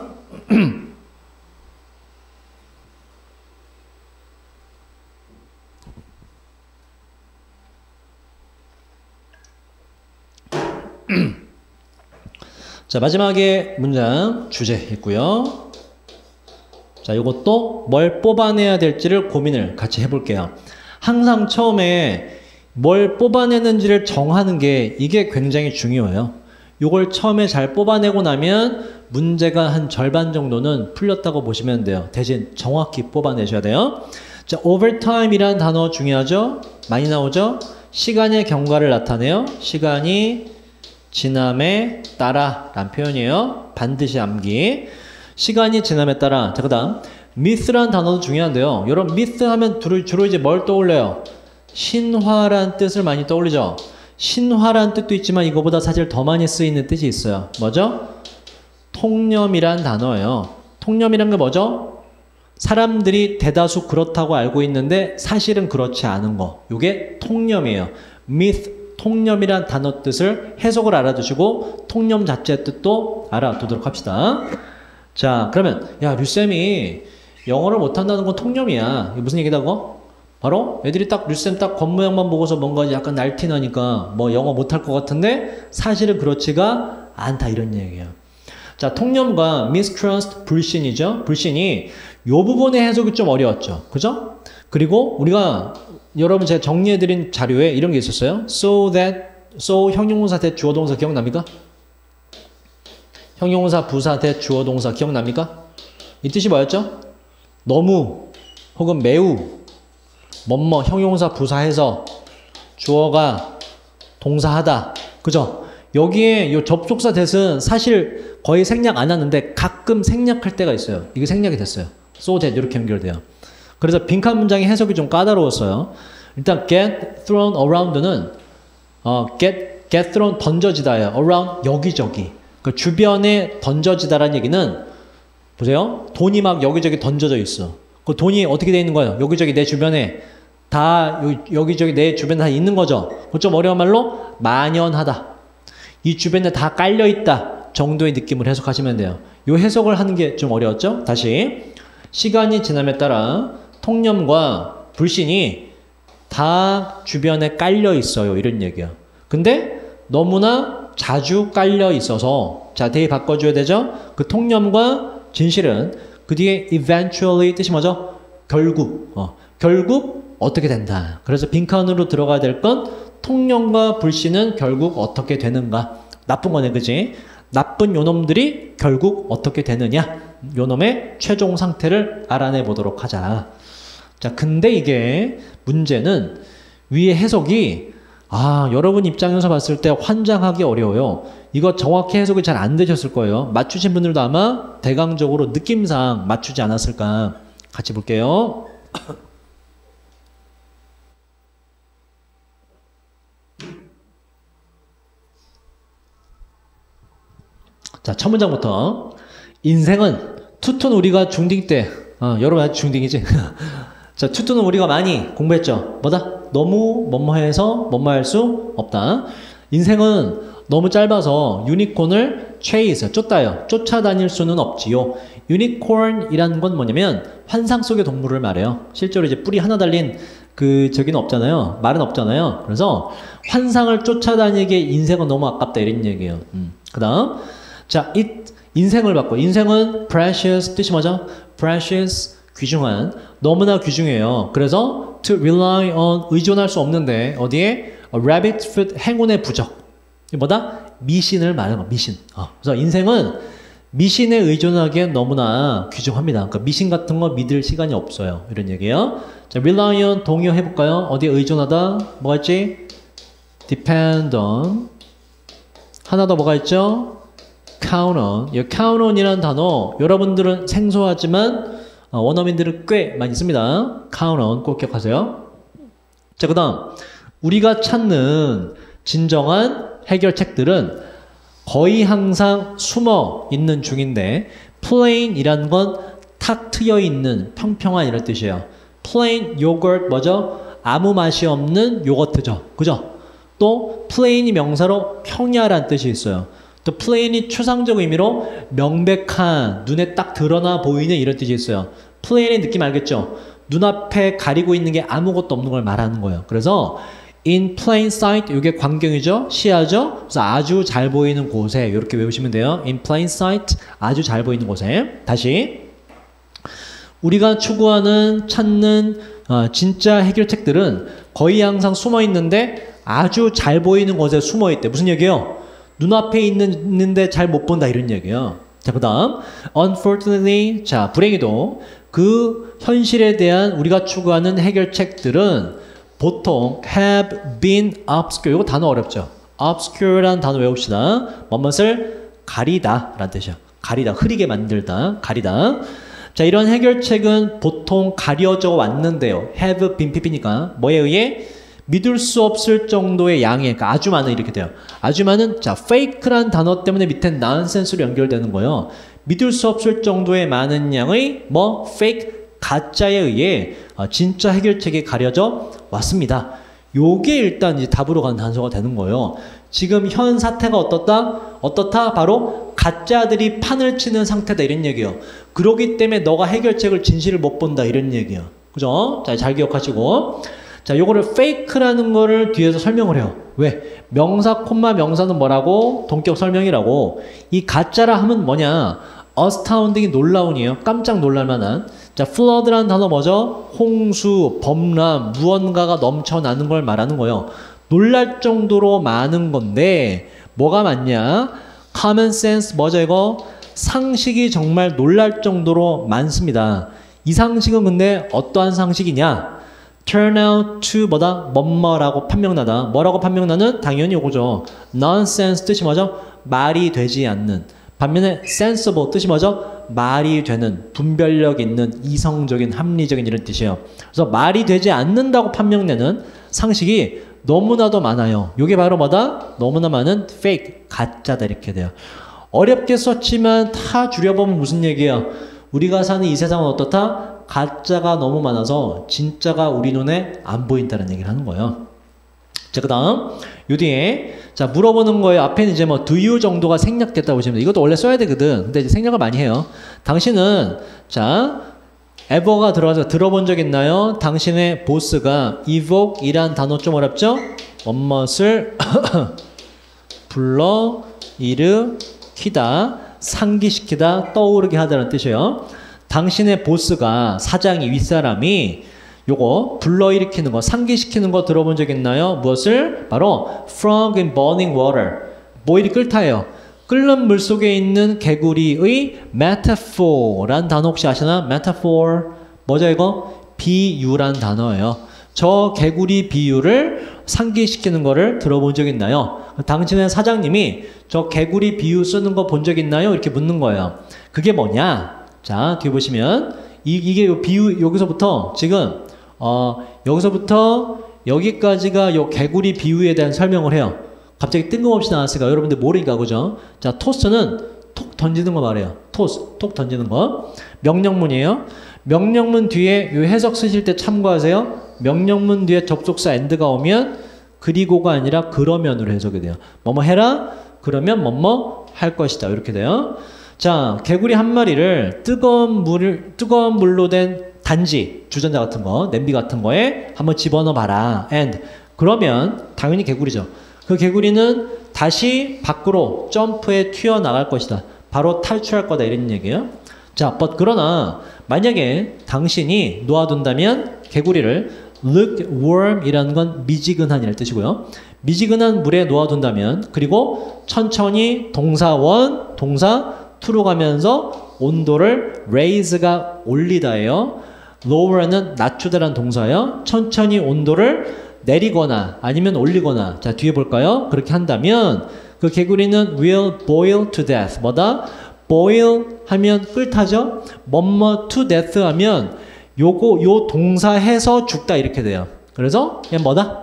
자, 마지막에 문장 주제 있고요. 자, 이것도 뭘 뽑아내야 될지를 고민을 같이 해볼게요. 항상 처음에 뭘 뽑아내는지를 정하는 게 이게 굉장히 중요해요. 이걸 처음에 잘 뽑아내고 나면 문제가 한 절반 정도는 풀렸다고 보시면 돼요. 대신 정확히 뽑아내셔야 돼요. 자, overtime이라는 단어 중요하죠? 많이 나오죠? 시간의 경과를 나타내요. 시간이 지남에 따라 라는 표현이에요. 반드시 암기. 시간이 지남에 따라. 자, 그 다음 myth란 단어도 중요한데요. 여러분 myth 하면 주로 이제 뭘 떠올려요? 신화란 뜻을 많이 떠올리죠. 신화란 뜻도 있지만 이거보다 사실 더 많이 쓰이는 뜻이 있어요. 뭐죠? 통념이란 단어예요. 통념이란 게 뭐죠? 사람들이 대다수 그렇다고 알고 있는데 사실은 그렇지 않은 거. 이게 통념이에요. myth, 통념이란 단어 뜻을 해석을 알아두시고 통념 자체의 뜻도 알아두도록 합시다. 자, 그러면 야, 류쌤이 영어를 못한다는 건 통념이야. 이게 무슨 얘기다고? 바로 애들이 딱 류쌤 딱 겉모양만 보고서 뭔가 약간 날티나니까 뭐 영어 못할 것 같은데 사실은 그렇지가 않다, 이런 얘기예요. 자, 통념과 mistrust, 불신이죠. 불신이 요 부분의 해석이 좀 어려웠죠. 그죠? 그리고 우리가 여러분 제가 정리해드린 자료에 이런 게 있었어요. so 형용사 대 주어 동사 기억납니까? 형용사 부사 대 주어 동사 기억납니까? 이 뜻이 뭐였죠? 너무 혹은 매우 뭐뭐 형용사 부사해서 주어가 동사하다. 그죠? 여기에 요 접속사 대은 사실 거의 생략 안 하는데 가끔 생략할 때가 있어요. 이게 생략이 됐어요. so that 이렇게 연결돼요. 그래서 빈칸 문장의 해석이 좀 까다로웠어요. 일단 get thrown around는 get thrown 던져지다예요. around 여기저기. 그 주변에 던져지다라는 얘기는 보세요. 돈이 막 여기저기 던져져 있어. 그 돈이 어떻게 돼 있는 거예요? 여기저기 내 주변에 다 여기저기 내 주변에 다 있는 거죠. 좀 어려운 말로 만연하다. 이 주변에 다 깔려 있다 정도의 느낌을 해석하시면 돼요. 이 해석을 하는 게 좀 어려웠죠? 다시 시간이 지남에 따라 통념과 불신이 다 주변에 깔려 있어요. 이런 얘기야. 근데 너무나 자주 깔려 있어서 자, 대입 바꿔줘야 되죠? 그 통념과 진실은 그 뒤에 eventually 뜻이 뭐죠? 결국. 결국 어떻게 된다. 그래서 빈칸으로 들어가야 될 건 통념과 불신은 결국 어떻게 되는가. 나쁜 거네, 그지? 나쁜 요놈들이 결국 어떻게 되느냐. 요놈의 최종 상태를 알아내 보도록 하자. 자, 근데 이게 문제는 위에 해석이 여러분 입장에서 봤을 때 환장하기 어려워요. 이거 정확히 해석이 잘 안 되셨을 거예요. 맞추신 분들도 아마 대강적으로 느낌상 맞추지 않았을까. 같이 볼게요. 자, 첫 문장부터. 인생은 투투는 우리가 중딩 때 여러분 아직 중딩이지? 자, 투투는 우리가 많이 공부했죠. 뭐다? 너무 뭐뭐해서 뭐뭐할 수 없다. 인생은 너무 짧아서 유니콘을 chase, 쫓다요. 쫓아다닐 수는 없지요. 유니콘이라는 건 뭐냐면 환상 속의 동물을 말해요. 실제로 이제 뿔이 하나 달린 저기는 없잖아요. 말은 없잖아요. 그래서 환상을 쫓아다니기에 인생은 너무 아깝다, 이런 얘기예요. 그 다음 자, 인생을 바꿔. 인생은 precious 뜻이 뭐죠? precious, 귀중한, 너무나 귀중해요. 그래서 to rely on, 의존할 수 없는데 어디에? rabbit foot, 행운의 부적. 뭐다? 미신을 말하는 거, 미신. 그래서 인생은 미신에 의존하기엔 너무나 귀중합니다. 그러니까 미신 같은 거 믿을 시간이 없어요. 이런 얘기예요. 자, rely on 동의어 해볼까요? 어디에 의존하다? 뭐가 있지? depend on. 하나 더 뭐가 있죠? count on. 이 count on이라는 단어 여러분들은 생소하지만 원어민들은 꽤 많이 씁니다. count on 꼭 기억하세요. 자, 그 다음 우리가 찾는 진정한 해결책들은 거의 항상 숨어 있는 중인데 plain이라는 건 탁 트여 있는 평평한 이런 뜻이에요. plain yogurt 뭐죠? 아무 맛이 없는 요거트죠. 그죠? 또 plain이 명사로 평야란 뜻이 있어요. 또 plain이 추상적 의미로 명백한, 눈에 딱 드러나 보이는 이런 뜻이 있어요. plain의 느낌 알겠죠? 눈앞에 가리고 있는 게 아무것도 없는 걸 말하는 거예요. 그래서 in plain sight, 이게 광경이죠? 시야죠? 그래서 아주 잘 보이는 곳에 이렇게 외우시면 돼요. in plain sight, 아주 잘 보이는 곳에. 다시 우리가 추구하는, 찾는 진짜 해결책들은 거의 항상 숨어 있는데 아주 잘 보이는 곳에 숨어 있대. 무슨 얘기예요? 눈앞에 있는데 잘 못 본다, 이런 얘기예요. 자, 그 다음 unfortunately, 자, 불행히도 그 현실에 대한 우리가 추구하는 해결책들은 보통 have been obscure. 이거 단어 어렵죠? obscure라는 단어 외웁시다. 뭐뭇을 가리다 라는 뜻이야. 가리다, 흐리게 만들다, 가리다. 자, 이런 해결책은 보통 가려져 왔는데요. have been pp니까 뭐에 의해? 믿을 수 없을 정도의 양의, 그러니까 아주 많은 이렇게 돼요. 아주 많은, 자, fake란 단어 때문에 밑에 nonsense로 연결되는 거예요. 믿을 수 없을 정도의 많은 양의 뭐 fake, 가짜에 의해 진짜 해결책이 가려져 왔습니다. 요게 일단 이제 답으로 가는 단서가 되는 거예요. 지금 현 사태가 어떻다? 어떻다? 바로 가짜들이 판을 치는 상태다 이런 얘기예요. 그러기 때문에 너가 해결책을 진실을 못 본다 이런 얘기예요. 그죠? 자, 잘 기억하시고. 자, 요거를 fake라는 거를 뒤에서 설명을 해요. 왜? 명사, 콤마 명사는 뭐라고? 동격 설명이라고. 이 가짜라 하면 뭐냐? astounding이 놀라운이에요. 깜짝 놀랄만한. 자, flood라는 단어 뭐죠? 홍수, 범람, 무언가가 넘쳐나는 걸 말하는 거예요. 놀랄 정도로 많은 건데 뭐가 많냐? common sense 뭐죠 이거? 상식이 정말 놀랄 정도로 많습니다. 이 상식은 근데 어떠한 상식이냐? turn out to 뭐다? 뭐뭐라고 판명나다. 뭐라고 판명나는? 당연히 이거죠. nonsense 뜻이 뭐죠? 말이 되지 않는. 반면에 sensible 뜻이 뭐죠? 말이 되는, 분별력 있는, 이성적인, 합리적인 이런 뜻이에요. 그래서 말이 되지 않는다고 판명되는 상식이 너무나도 많아요. 이게 바로 뭐다? 너무나 많은 fake, 가짜다 이렇게 돼요. 어렵게 썼지만 다 줄여보면 무슨 얘기예요? 우리가 사는 이 세상은 어떻다? 가짜가 너무 많아서 진짜가 우리 눈에 안 보인다는 얘기를 하는 거예요. 자, 그 다음 요 뒤에 자 물어보는 거예요. 앞에는 이제 뭐 do you 정도가 생략됐다고 보시면 돼요. 이것도 원래 써야 되거든. 근데 이제 생략을 많이 해요. 당신은 자 ever가 들어가서 들어본 적 있나요? 당신의 보스가 evoke 이란 단어 좀 어렵죠? 무엇을 불러 일으키다, 상기시키다, 떠오르게 하다는 뜻이에요. 당신의 보스가, 사장이, 윗사람이 요거 불러일으키는 거, 상기시키는 거 들어본 적 있나요? 무엇을? 바로 frog in boiling water. 뭐 이리 끓다예요. 끓는 물 속에 있는 개구리의 metaphor라는 단어 혹시 아시나? metaphor 뭐죠 이거? 비유란 단어예요. 저 개구리 비유를 상기시키는 거를 들어본 적 있나요? 당신의 사장님이 저 개구리 비유 쓰는 거 본 적 있나요? 이렇게 묻는 거예요. 그게 뭐냐? 자, 뒤에 보시면 이게 요 비유 여기서부터 지금 여기서부터 여기까지가 요 개구리 비유에 대한 설명을 해요. 갑자기 뜬금없이 나왔으니까 여러분들 모르니까 그죠? 자, 토스는 톡 던지는 거 말해요. 토스, 톡 던지는 거. 명령문이에요. 명령문 뒤에 요 해석 쓰실 때 참고하세요. 명령문 뒤에 접속사 and가 오면 그리고가 아니라 그러면으로 해석이 돼요. 뭐뭐 해라 그러면 뭐뭐 할 것이다 이렇게 돼요. 자, 개구리 한 마리를 뜨거운 물로 된 단지, 주전자 같은 거, 냄비 같은 거에 한번 집어넣어 봐라. and 그러면 당연히 개구리죠. 그 개구리는 다시 밖으로 점프해 튀어나갈 것이다. 바로 탈출할 거다 이런 얘기예요. 자, 그러나 만약에 당신이 놓아둔다면 개구리를 lukewarm이라는 건 미지근한이라는 뜻이고요. 미지근한 물에 놓아둔다면 그리고 천천히 동사 원, 동사 to로 가면서 온도를 raise가 올리다예요. lower는 낮추다라는 동사예요. 천천히 온도를 내리거나 아니면 올리거나. 자, 뒤에 볼까요? 그렇게 한다면 그 개구리는 will boil to death. 뭐다? boil 하면 끓다죠? 뭐뭐 to death 하면 요 동사해서 죽다 이렇게 돼요. 그래서 그냥 뭐다?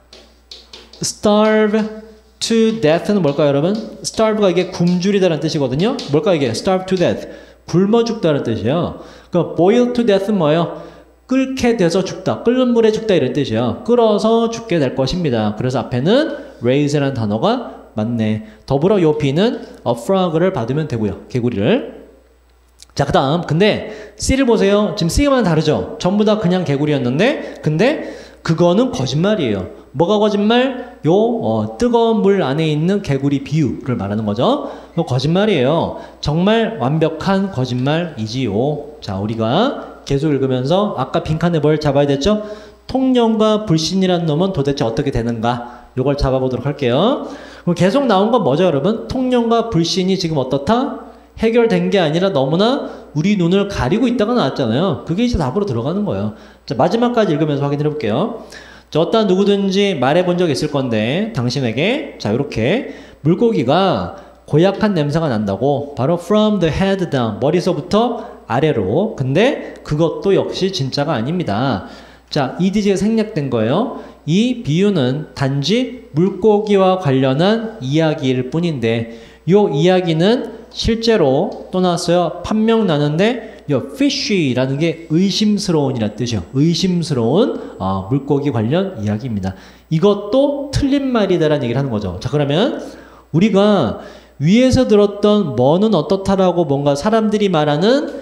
starve to death는 뭘까요, 여러분? starve가 이게 굶주리다라는 뜻이거든요. 뭘까요, 이게? starve to death. 굶어 죽다라는 뜻이에요. 그럼 boil to death는 뭐예요? 끓게 돼서 죽다. 끓는 물에 죽다 이런 뜻이에요. 끓어서 죽게 될 것입니다. 그래서 앞에는 raise라는 단어가 맞네. 더불어 요 B는 a frog를 받으면 되고요. 개구리를. 자, 그 다음 근데 C를 보세요. 지금 C만 다르죠? 전부 다 그냥 개구리였는데 근데 그거는 거짓말이에요. 뭐가 거짓말? 뜨거운 물 안에 있는 개구리 비유를 말하는 거죠. 이거 거짓말이에요. 정말 완벽한 거짓말이지요. 자, 우리가 계속 읽으면서 아까 빈칸에 뭘 잡아야 됐죠? 통념과 불신이라는 놈은 도대체 어떻게 되는가? 이걸 잡아보도록 할게요. 그럼 계속 나온 건 뭐죠, 여러분? 통념과 불신이 지금 어떻다? 해결된 게 아니라 너무나 우리 눈을 가리고 있다가 나왔잖아요. 그게 이제 답으로 들어가는 거예요. 자, 마지막까지 읽으면서 확인해 볼게요. 자, 어떤 누구든지 말해 본 적 있을 건데 당신에게 자, 이렇게 물고기가 고약한 냄새가 난다고. 바로 from the head down. 머리서부터 아래로. 근데 그것도 역시 진짜가 아닙니다. 자, EDG가 생략된 거예요. 이 비유는 단지 물고기와 관련한 이야기일 뿐인데 이 이야기는 실제로 또 나왔어요. 판명 나는데 이 fishy라는 게 의심스러운이라는 뜻이요. 의심스러운 물고기 관련 이야기입니다. 이것도 틀린 말이다라는 얘기를 하는 거죠. 자, 그러면 우리가 위에서 들었던 뭐는 어떻다라고 뭔가 사람들이 말하는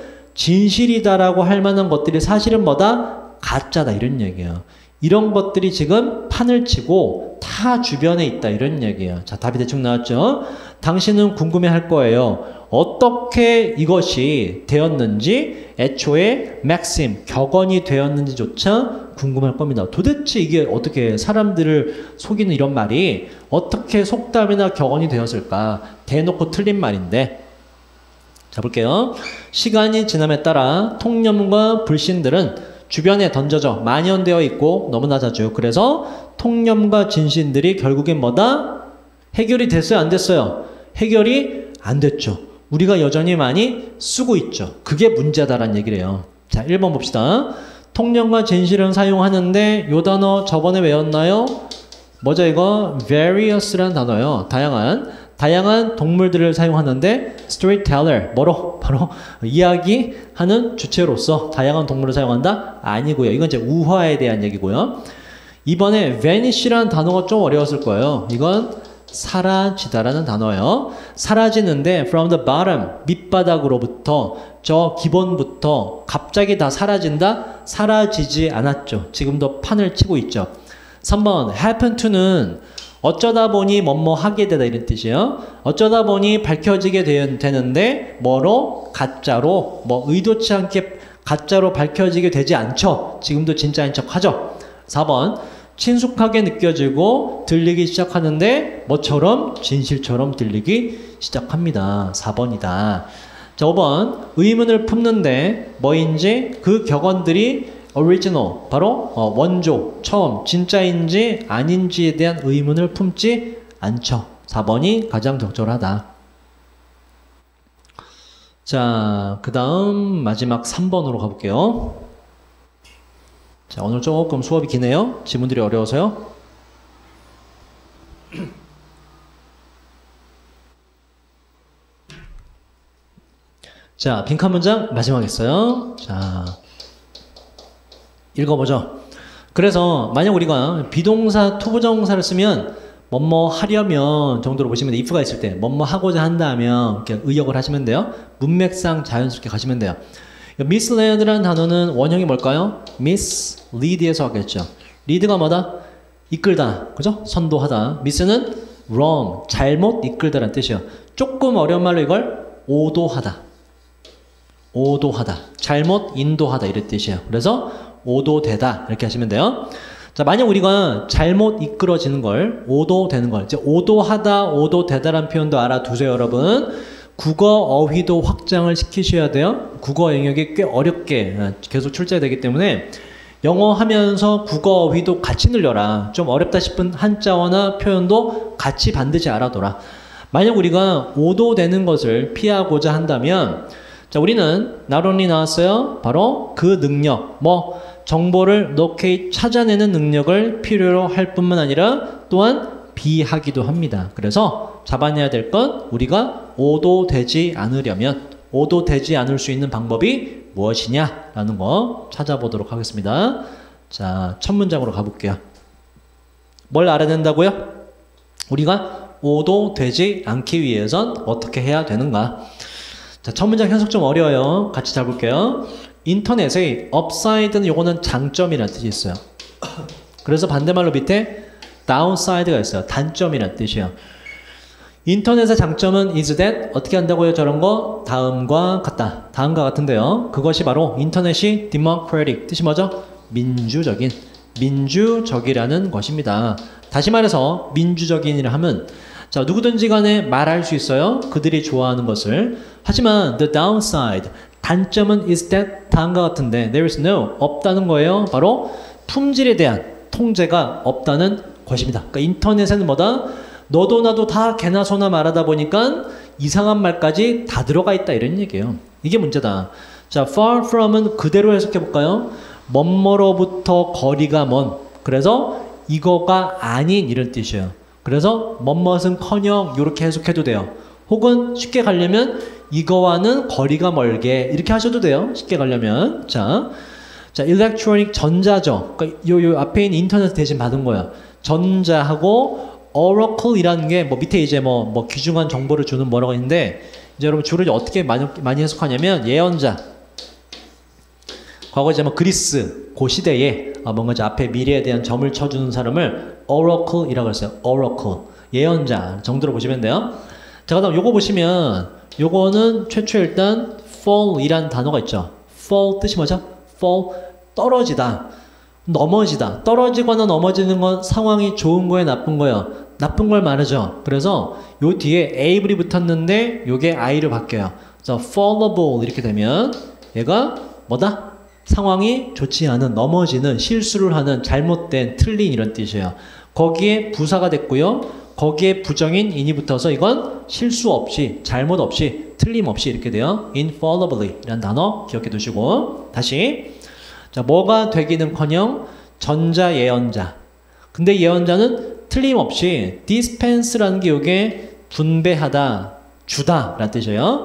진실이다라고 할 만한 것들이 사실은 뭐다? 가짜다 이런 얘기예요. 이런 것들이 지금 판을 치고 다 주변에 있다 이런 얘기예요. 자, 답이 대충 나왔죠? 당신은 궁금해할 거예요. 어떻게 이것이 되었는지 애초에 maxim, 격언이 되었는지조차 궁금할 겁니다. 도대체 이게 어떻게 사람들을 속이는 이런 말이 어떻게 속담이나 격언이 되었을까? 대놓고 틀린 말인데. 자, 볼게요. 시간이 지남에 따라 통념과 불신들은 주변에 던져져 만연되어 있고 너무나 자주. 그래서 통념과 진신들이 결국엔 뭐다? 해결이 됐어요? 안 됐어요? 해결이 안 됐죠. 우리가 여전히 많이 쓰고 있죠. 그게 문제다라는 얘기를 해요. 자, 1번 봅시다. 통념과 진실은 사용하는데 요 단어 저번에 외웠나요? 뭐죠 이거? various라는 단어요. 다양한 동물들을 사용하는데 storyteller, 뭐로? 바로 이야기하는 주체로서 다양한 동물을 사용한다? 아니고요. 이건 이제 우화에 대한 얘기고요. 이번에 vanish라는 단어가 좀 어려웠을 거예요. 이건 사라지다라는 단어예요. 사라지는데 from the bottom, 밑바닥으로부터 저 기본부터 갑자기 다 사라진다? 사라지지 않았죠. 지금도 판을 치고 있죠. 3번 happen to는 어쩌다 보니 뭐뭐 하게 되다 이런 뜻이에요. 어쩌다 보니 밝혀지게 되는데 뭐로? 가짜로. 뭐 의도치 않게 가짜로 밝혀지게 되지 않죠. 지금도 진짜인 척 하죠. 4번 친숙하게 느껴지고 들리기 시작하는데 뭐처럼? 진실처럼 들리기 시작합니다. 4번이다. 자, 5번 의문을 품는데 뭐인지 그 격언들이 original, 바로 원조, 처음, 진짜인지 아닌지에 대한 의문을 품지 않죠. 4번이 가장 적절하다. 자, 그 다음 마지막 3번으로 가볼게요. 자, 오늘 조금 수업이 기네요. 지문들이 어려워서요. 자, 빈칸 문장 마지막 했어요. 자, 읽어보죠. 그래서 만약 우리가 비동사 투부정사를 쓰면 뭐뭐 하려면 정도로 보시면 if가 있을 때 뭐뭐 하고자 한다면 이렇게 의역을 하시면 돼요. 문맥상 자연스럽게 가시면 돼요. mislead라는 단어는 원형이 뭘까요? mislead에서 왔겠죠. lead가 뭐다? 이끌다. 그죠? 선도하다. miss는 wrong, 잘못 이끌다라는 뜻이에요. 조금 어려운 말로 이걸 오도하다. 오도하다. 잘못 인도하다 이런 뜻이에요. 그래서 오도되다 이렇게 하시면 돼요. 자, 만약 우리가 잘못 이끌어지는 걸 오도되는 걸 이제 오도하다, 오도되다라는 표현도 알아두세요, 여러분. 국어 어휘도 확장을 시키셔야 돼요. 국어 영역이 꽤 어렵게 계속 출제되기 때문에 영어 하면서 국어 어휘도 같이 늘려라. 좀 어렵다 싶은 한자어나 표현도 같이 반드시 알아둬라. 만약 우리가 오도되는 것을 피하고자 한다면 자, 우리는 not only 나왔어요. 바로 그 능력, 뭐 정보를 locate, 찾아내는 능력을 필요로 할 뿐만 아니라 또한 비하기도 합니다. 그래서 잡아내야 될 건 우리가 오도되지 않으려면 오도되지 않을 수 있는 방법이 무엇이냐라는 거 찾아보도록 하겠습니다. 자, 첫 문장으로 가볼게요. 뭘 알아야 된다고요? 우리가 오도되지 않기 위해선 어떻게 해야 되는가? 자, 첫 문장 해석 좀 어려워요. 같이 잘 볼게요. 인터넷의 upside는 요거는 장점이라는 뜻이 있어요. 그래서 반대말로 밑에 downside가 있어요. 단점이라는 뜻이에요. 인터넷의 장점은 is that 어떻게 한다고요? 저런 거 다음과 같다. 다음과 같은데요. 그것이 바로 인터넷이 democratic 뜻이 뭐죠? 민주적이라는 것입니다. 다시 말해서 민주적인이라 하면 자, 누구든지 간에 말할 수 있어요. 그들이 좋아하는 것을. 하지만 the downside, 단점은 is that 다음과 같은데 there is no, 없다는 거예요. 바로 품질에 대한 통제가 없다는 것입니다. 그러니까 인터넷에는 뭐다? 너도 나도 다 개나 소나 말하다 보니까 이상한 말까지 다 들어가 있다 이런 얘기예요. 이게 문제다. 자, far from은 그대로 해석해 볼까요? 뭐뭐로부터 거리가 먼. 그래서 이거가 아닌 이런 뜻이에요. 그래서 뭐뭇은커녕 이렇게 해석해도 돼요. 혹은 쉽게 가려면 이거와는 거리가 멀게 이렇게 하셔도 돼요. 쉽게 가려면. 자, electronic 전자죠. 그러니까 요 앞에 있는 인터넷 대신 받은 거야. 전자하고 oracle이라는 게 뭐 밑에 이제 뭐 귀중한 정보를 주는 뭐라고 있는데 이제 여러분 주로 어떻게 많이 해석하냐면 예언자. 과거 이제 뭐 그리스 그 시대에 뭔가 이제 앞에 미래에 대한 점을 쳐주는 사람을 oracle이라고 했어요. oracle 예언자 정도로 보시면 돼요. 자, 그다음 요거 보시면 요거는 최초에 일단 fall이란 단어가 있죠. fall 뜻이 뭐죠? fall 떨어지다, 넘어지다. 떨어지거나 넘어지는 건 상황이 좋은 거예요, 나쁜 거예요? 나쁜 걸 말하죠. 그래서 요 뒤에 able이 붙었는데 요게 i로 바뀌어요. 그래서 fallable 이렇게 되면 얘가 뭐다? 상황이 좋지 않은, 넘어지는, 실수를 하는, 잘못된, 틀린 이런 뜻이에요. 거기에 부사가 됐고요. 거기에 부정인 in이 붙어서 이건 실수 없이, 잘못 없이, 틀림 없이 이렇게 돼요. infallibly 이라는 단어 기억해 두시고 다시 자, 뭐가 되기는커녕 전자 예언자. 근데 예언자는 틀림없이 dispense라는 게 이게 분배하다, 주다 라는 뜻이에요.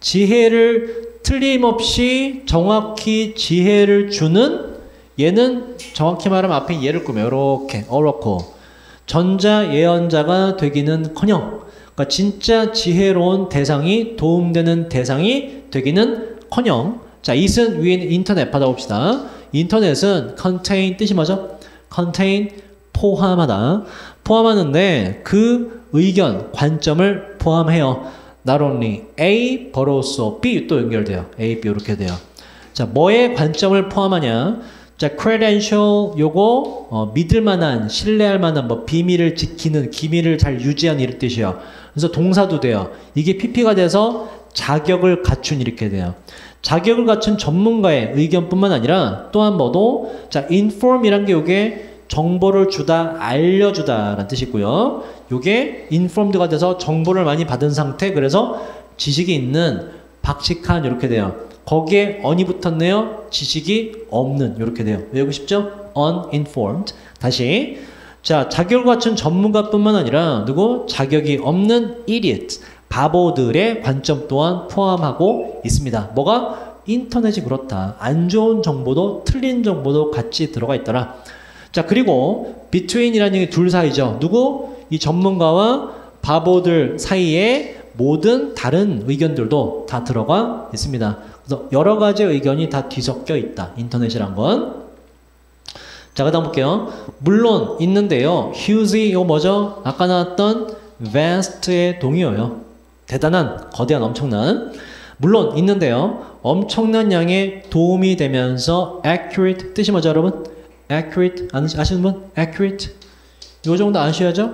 지혜를 틀림없이 정확히 지혜를 주는 얘는 정확히 말하면 앞에 예를 꾸며 이렇게 oracle 전자 예언자가 되기는커녕 그러니까 진짜 지혜로운 대상이 도움되는 대상이 되기는커녕 자 it은 위에 인터넷 받아봅시다. 인터넷은 contain 뜻이 뭐죠? contain 포함하다 포함하는데 그 의견 관점을 포함해요. Not only A, but also B 또 연결돼요. A, B 이렇게 돼요. 자, 뭐의 관점을 포함하냐? 자, credential 요거 믿을 만한, 신뢰할 만한 뭐 비밀을 지키는, 기밀을 잘 유지하는 이런 뜻이에요. 그래서 동사도 돼요. 이게 PP가 돼서 자격을 갖춘 이렇게 돼요. 자격을 갖춘 전문가의 의견뿐만 아니라 또한 뭐도 자, inform이란 게 요게 정보를 주다, 알려주다 라는 뜻이고요. 요게 informed가 돼서 정보를 많이 받은 상태 그래서 지식이 있는, 박식한 이렇게 돼요. 거기에 on이 붙었네요. 지식이 없는 이렇게 돼요. 외우고 싶죠? uninformed. 다시 자 자격을 갖춘 전문가뿐만 아니라 누구? 자격이 없는 idiot. 바보들의 관점 또한 포함하고 있습니다. 뭐가? 인터넷이 그렇다. 안 좋은 정보도 틀린 정보도 같이 들어가 있더라. 자 그리고 between이라는 게 둘 사이죠. 누구? 이 전문가와 바보들 사이에 모든 다른 의견들도 다 들어가 있습니다. 그래서 여러 가지 의견이 다 뒤섞여 있다. 인터넷이란 건. 자 그 다음 볼게요. 물론 있는데요. huge 이거 뭐죠? 아까 나왔던 vast의 동의어요. 대단한, 거대한, 엄청난. 물론 있는데요. 엄청난 양의 도움이 되면서 accurate 뜻이 뭐죠 여러분? accurate 아시는 분? accurate 요 정도 아셔야죠?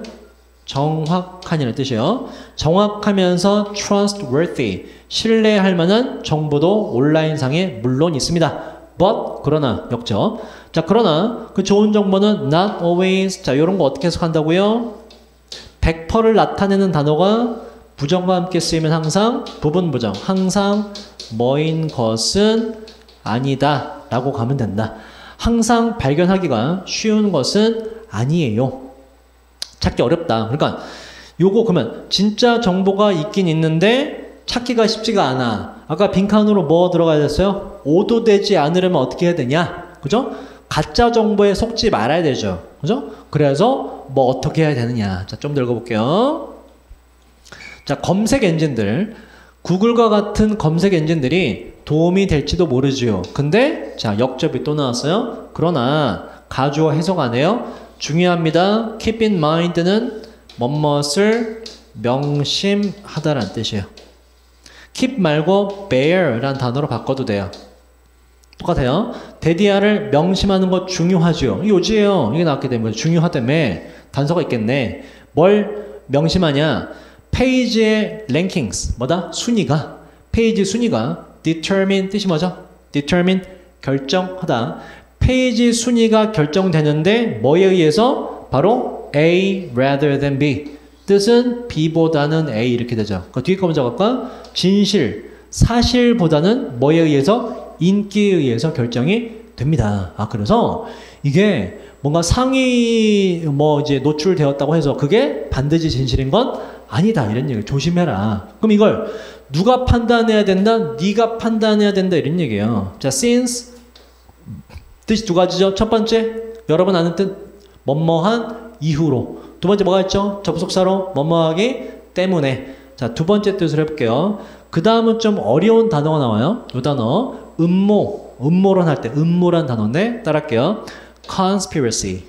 정확한이라는 뜻이에요. 정확하면서 trustworthy 신뢰할 만한 정보도 온라인상에 물론 있습니다. but 그러나 역죠. 자 그러나 그 좋은 정보는 not always 자 요런 거 어떻게 해석한다고요? 100%를 나타내는 단어가 부정과 함께 쓰이면 항상 부분 부정 항상 뭐인 것은 아니다 라고 가면 된다. 항상 발견하기가 쉬운 것은 아니에요. 찾기 어렵다. 그러니까 요거 그러면 진짜 정보가 있긴 있는데 찾기가 쉽지가 않아. 아까 빈칸으로 뭐 들어가야 됐어요? 오도되지 않으려면 어떻게 해야 되냐? 그죠? 가짜 정보에 속지 말아야 되죠. 그죠? 그래서 뭐 어떻게 해야 되느냐? 자, 좀 더 읽어볼게요. 자, 검색 엔진들. 구글과 같은 검색 엔진들이 도움이 될지도 모르지요. 근데 자, 역접이 또 나왔어요. 그러나 가주어 해석 안 해요. 중요합니다. keep in mind는 뭐뭇을 명심하다라는 뜻이에요. keep 말고 bear라는 단어로 바꿔도 돼요. 똑같아요. 데디아를 명심하는 것 중요하죠. 요지예요. 이게 나왔기 때문에 중요하다며 단서가 있겠네. 뭘 명심하냐? 페이지의 rankings 뭐다? 순위가 페이지 순위가 determine 뜻이 뭐죠? determine 결정하다. 페이지 순위가 결정되는데 뭐에 의해서? 바로 A rather than B 뜻은 B보다는 A 이렇게 되죠. 그 뒤에 거 먼저 갈까? 진실, 사실보다는 뭐에 의해서? 인기에 의해서 결정이 됩니다. 그래서 이게 뭔가 상위 이제 노출되었다고 해서 그게 반드시 진실인 건 아니다. 이런 얘기 조심해라. 그럼 이걸 누가 판단해야 된다? 네가 판단해야 된다. 이런 얘기예요. 자, since 뜻이 두 가지죠. 첫 번째, 여러분 아는 뜻 뭐뭐한 이후로. 두 번째 뭐가 있죠? 접속사로 뭐뭐하기 때문에. 자, 두 번째 뜻을 해볼게요. 그 다음은 좀 어려운 단어가 나와요. 이 단어 음모론 할 때 음모란 단어인데 따라할게요. conspiracy.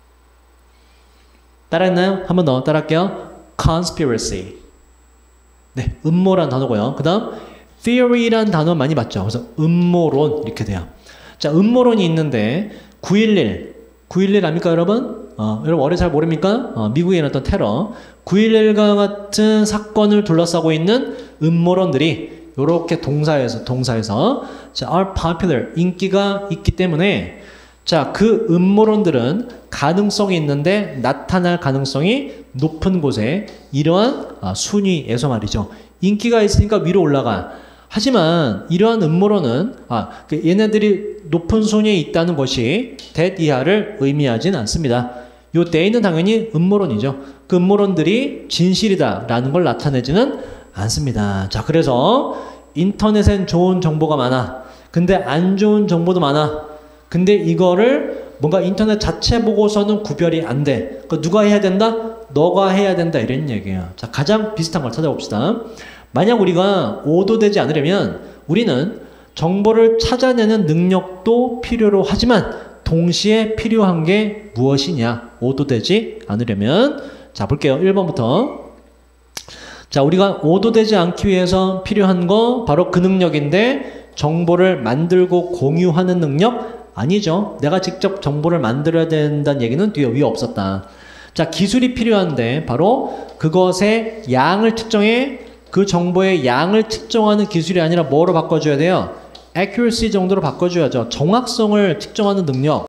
따라했나요? 한 번 더 따라할게요. conspiracy. 네, 음모란 단어고요. 그 다음 theory란 단어 많이 봤죠. 그래서 음모론 이렇게 돼요. 자, 음모론이 있는데 9.11 압니까 여러분? 여러분 어려 잘 모릅니까? 미국에 일어났던 테러 9.11과 같은 사건을 둘러싸고 있는 음모론들이 요렇게 동사에서 자, are popular 인기가 있기 때문에 자, 그 음모론들은 가능성이 있는데 나타날 가능성이 높은 곳에 이러한 순위에서 말이죠. 인기가 있으니까 위로 올라가. 하지만 이러한 음모론은 얘네들이 높은 순위에 있다는 것이 that 이하를 의미하진 않습니다. 요 때에는 당연히 음모론이죠. 그 음모론들이 진실이다라는 걸 나타내지는 않습니다. 자, 그래서 인터넷엔 좋은 정보가 많아. 근데 안 좋은 정보도 많아. 근데 이거를 뭔가 인터넷 자체 보고서는 구별이 안 돼. 누가 해야 된다? 너가 해야 된다. 이런 얘기예요. 자, 가장 비슷한 걸 찾아봅시다. 만약 우리가 오도되지 않으려면 우리는 정보를 찾아내는 능력도 필요로 하지만 동시에 필요한 게 무엇이냐? 오도되지 않으려면 자, 볼게요. 1번부터. 자, 우리가 오도되지 않기 위해서 필요한 거 바로 그 능력인데 정보를 만들고 공유하는 능력? 아니죠. 내가 직접 정보를 만들어야 된다는 얘기는 뒤에 위에 없었다. 자, 기술이 필요한데 바로 그것의 양을 측정해 그 정보의 양을 측정하는 기술이 아니라 뭐로 바꿔줘야 돼요? accuracy 정도로 바꿔줘야죠. 정확성을 측정하는 능력.